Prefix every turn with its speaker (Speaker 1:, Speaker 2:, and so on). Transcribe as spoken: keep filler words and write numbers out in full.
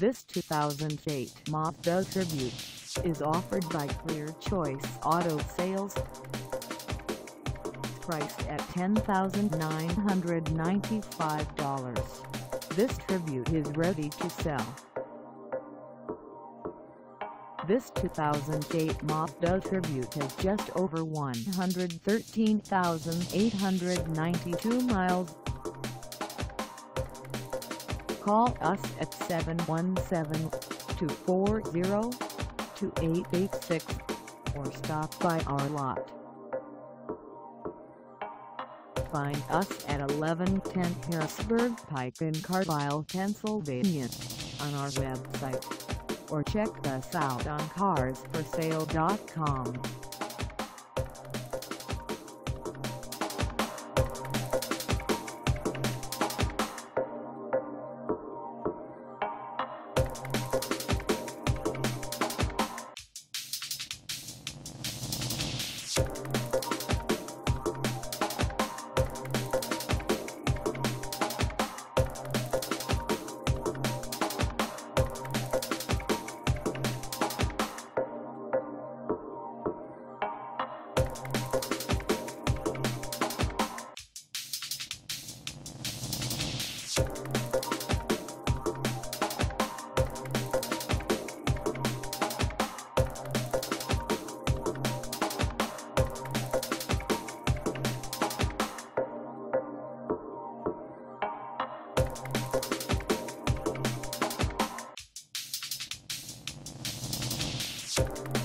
Speaker 1: This two thousand eight Mazda Tribute is offered by Clear Choice Auto Sales. Priced at ten thousand nine hundred ninety-five dollars, this Tribute is ready to sell. This two thousand eight Mazda Tribute has just over one hundred thirteen thousand eight hundred ninety-two miles. Call us at seven one seven, two four zero, two eight eight six or stop by our lot. Find us at eleven ten Harrisburg Pike in Carlisle, Pennsylvania on our website, or check us out on cars for sale dot com.
Speaker 2: You